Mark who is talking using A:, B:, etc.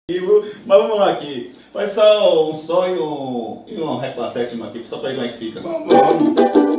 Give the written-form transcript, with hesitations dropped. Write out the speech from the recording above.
A: Mas vamos lá aqui. Faz só um Sol e um Ré com a sétima aqui, só pra ver como é que fica.
B: Vamos.